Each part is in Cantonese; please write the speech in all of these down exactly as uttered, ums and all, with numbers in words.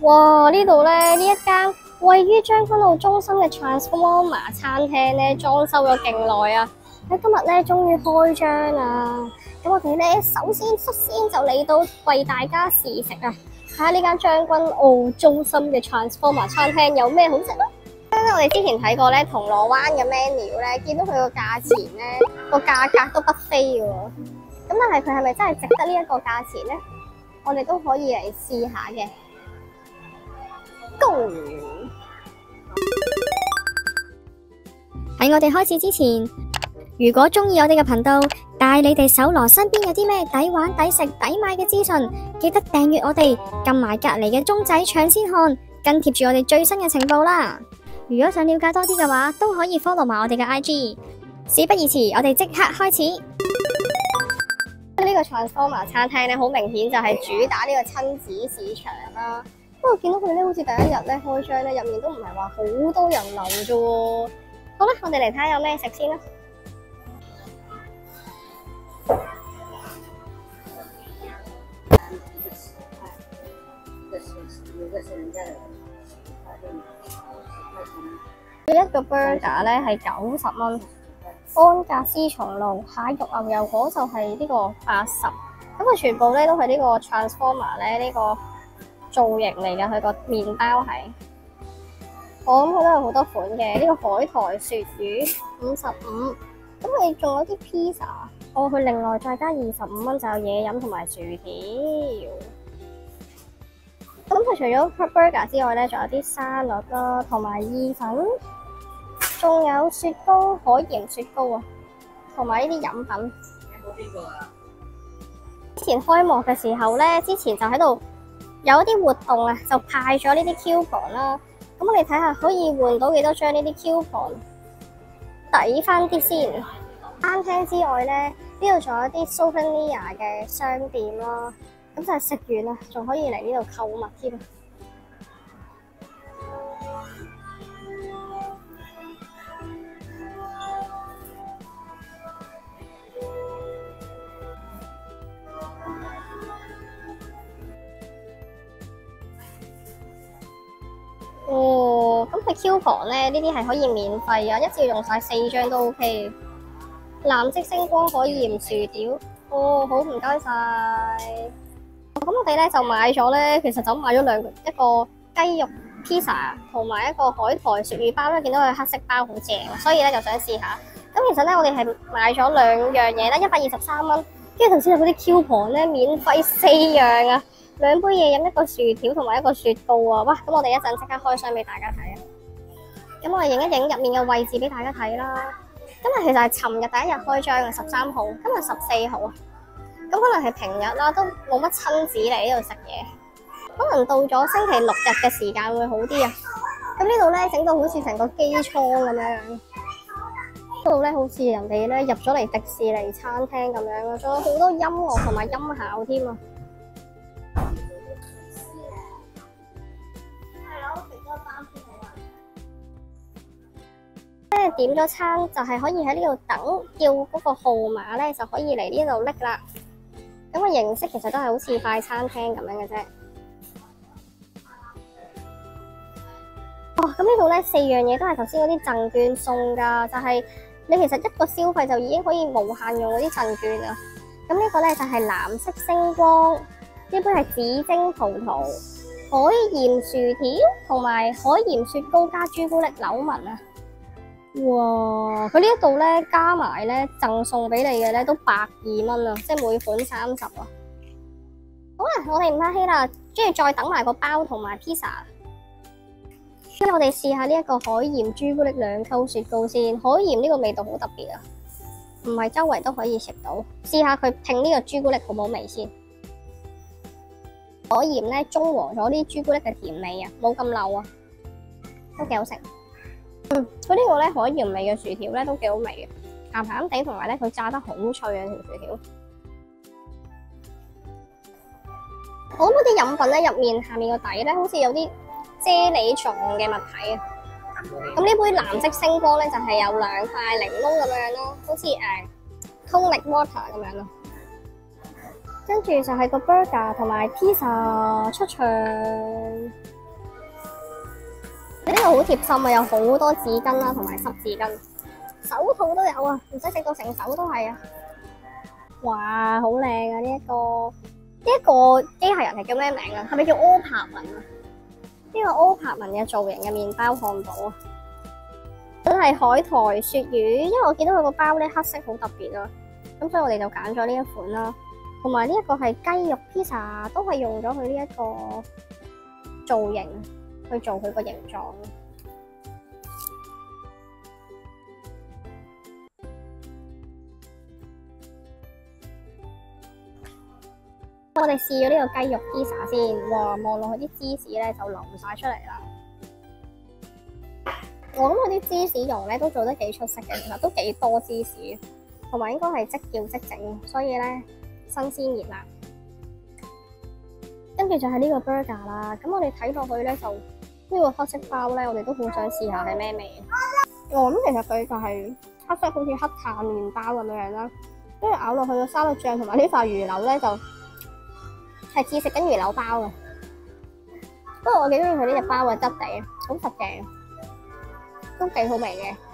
哇！呢度咧呢一間位於將軍澳中心嘅 Transformer 餐廳咧，裝修咗勁耐啊！喺今日咧終於開張啦！咁我哋咧首先率先就嚟到為大家試食啊！睇下呢間將軍澳中心嘅 Transformer 餐廳有咩好食啦！我哋之前睇過咧銅鑼灣嘅 menu 咧，見到佢個價錢咧個價格都不菲嘅喎。咁但係佢係咪真係值得呢一個價錢咧？我哋都可以嚟試下嘅。Go！喺我哋開始之前，如果鍾意我哋嘅頻道，帶你哋搜羅身邊有啲咩抵玩、抵食、抵買嘅資訊，記得訂閱我哋，撳埋隔離嘅鐘仔搶先看，跟貼住我哋最新嘅情報啦。如果想了解多啲嘅話，都可以 follow 埋我哋嘅 I G。事不宜遲，我哋即刻開始。呢個 Transformer 餐廳咧，好明顯就係主打呢個親子市場啦。不過見到佢哋咧，好似第一日咧開張咧，入面都唔係話好多人流啫喎。好啦，我哋嚟睇下有咩食先啦。一個 burger 咧係九十蚊，安格斯松露蟹肉牛油果就係呢個八十，咁佢全部咧都係呢個 Transformer 咧呢個造型嚟㗎，佢個麵包係，我諗佢都有好多款嘅，呢個海苔鱈魚五十五，咁佢仲有啲 pizza， 哦佢另外再加二十五蚊就有嘢飲同埋薯條。咁佢除咗 burger 之外咧，仲有啲沙律啦，同埋意粉，仲有雪糕、海鹽雪糕啊，同埋呢啲飲品。之前開幕嘅時候咧，之前就喺度有一啲活動啊，就派咗呢啲 coupon 啦。咁我哋睇下可以換到幾多張呢啲 coupon， 抵翻啲先。餐廳之外咧，呢度仲有啲 souvenir 嘅商店啦。咁就係食完啦，仲可以嚟呢度購物添。哦，咁佢 coupon 咧，呢啲係可以免費啊，一次用晒四張都 OK。藍色星光海鹽薯條，哦，好唔該晒。咁我哋咧就買咗咧，其實就買咗兩個，一個雞肉 pizza 同埋一個海苔鱈魚包啦。見到佢黑色包好正，所以咧就想試下。咁其實咧我哋係買咗兩樣嘢啦，一百二十三蚊。跟住頭先有嗰啲 coupon 咧，免費四樣啊，兩杯嘢飲，一個薯條同埋一個雪糕啊！哇，咁我哋一陣即刻開箱俾大家睇啊！咁我哋影一影入面嘅位置俾大家睇啦。今日其實係尋日第一日開張嘅十三號，今日十四號啊。咁可能係平日啦，都冇乜親子嚟呢度食嘢。可能到咗星期六日嘅時間會好啲啊。咁呢度咧整到好似成個機艙咁樣，呢度咧好似人哋咧入咗嚟迪士尼餐廳咁樣啊，仲有好多音樂同埋音效添啊。即係點咗餐就係可以喺呢度等，叫嗰個號碼咧就可以嚟呢度拎啦。咁個形式其實都係好似快餐廳咁樣嘅啫。哦，咁呢度咧四樣嘢都係頭先嗰啲贈券送噶，就係你其實一個消費就已經可以無限用嗰啲贈券啊。咁呢個咧就係藍色星光，呢杯係紫晶葡萄、海鹽薯條同埋海鹽雪糕加朱古力柳紋啊。哇！佢呢一度咧加埋咧贈送俾你嘅咧都百二蚊啊，即係每款三十啊。好啦，我哋唔客氣啦，跟住再等埋個包同埋 pizza。跟住我哋試下呢一個海鹽朱古力兩溝雪糕先。海鹽呢個味道好特別啊，唔係周圍都可以食到。試下佢拼呢個朱古力好唔好味先。海鹽咧中和咗啲朱古力嘅甜味啊，冇咁漏啊，都幾好食。嗯，佢呢個咧海鹽味嘅薯條咧都幾好味嘅，鹹鹹地，同埋咧佢炸得好脆啊條薯條。我諗嗰啲飲品咧入面下面個底咧好似有啲啫喱狀嘅物體啊。咁呢杯藍色星光咧就係、是、有兩塊檸檬咁樣咯，好似誒通力 water 咁樣咯。跟住就係個 burger 同埋 pizza 出場。 呢個好貼心啊，有好多紙巾啦，同埋濕紙巾，手套都有啊，唔使整到成手都係啊！哇，好靚啊！呢、這、一個呢一、這個機械人係叫咩名啊？係咪叫柯柏文啊？呢、這個柯柏文嘅造型嘅麵包漢堡啊，真係海苔鱈魚，因為我見到佢個包咧黑色好特別啊，咁所以我哋就揀咗呢一款啦。同埋呢一個係雞肉披薩，都係用咗佢呢一個造型去做佢個形狀。我哋試咗呢個雞肉披薩先，哇！望落去啲芝士咧就流晒出嚟啦。我諗佢啲芝士蓉咧都做得幾出色嘅，其實都幾多芝士，同埋應該係即叫即整，所以咧新鮮熱辣。跟住就係呢個 burger 啦，咁我哋睇落去咧就呢個黑色包咧，我哋都好想試下係咩味。哦，咁其實佢就係黑色，好似黑炭麵包咁樣樣啦。跟住咬落去個沙律醬同埋呢塊魚柳咧就係似食緊魚柳包嘅。不過我幾中意佢呢隻包嘅質地，好實淨，都幾好味嘅。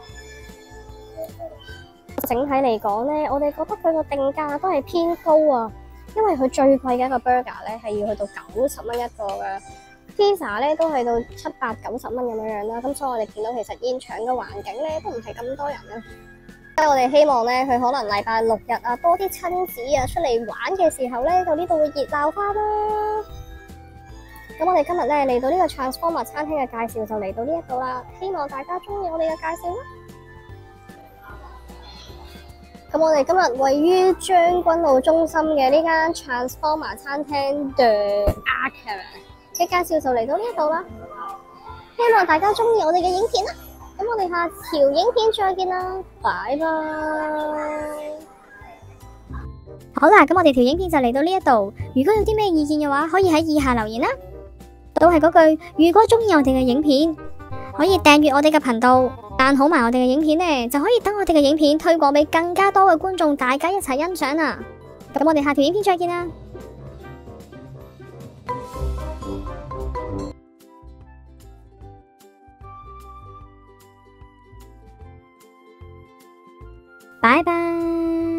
整體嚟講咧，我哋覺得佢個定價都係偏高啊。因為佢最貴嘅一個 burger 咧係要去到九十蚊一個嘅，披薩咧都去到七百九十蚊咁樣樣啦。咁所以我哋見到其實現場嘅環境咧都唔係咁多人啦。所以我哋希望咧佢可能禮拜六日啊多啲親子啊出嚟玩嘅時候咧，就呢度會熱鬧翻啦。咁我哋今日咧嚟到呢個 Transformer 餐廳嘅介紹就嚟到呢一度啦，希望大家中意我哋嘅介紹啦。咁我哋今日位於將軍澳中心嘅呢間 Transformer 餐廳 The Ark 嘅介紹就嚟到呢一度啦，希望大家中意我哋嘅影片啦。咁我哋下條影片再見啦，拜拜。好啦，咁我哋條影片就嚟到呢一度，如果有啲咩意見嘅話，可以喺以下留言啦。都係嗰句，如果中意我哋嘅影片，可以訂閱我哋嘅頻道，讚好埋我哋嘅影片呢，就可以等我哋嘅影片推廣俾更加多嘅觀眾，大家一齊欣賞啦。咁我哋下條影片再見啦，拜拜。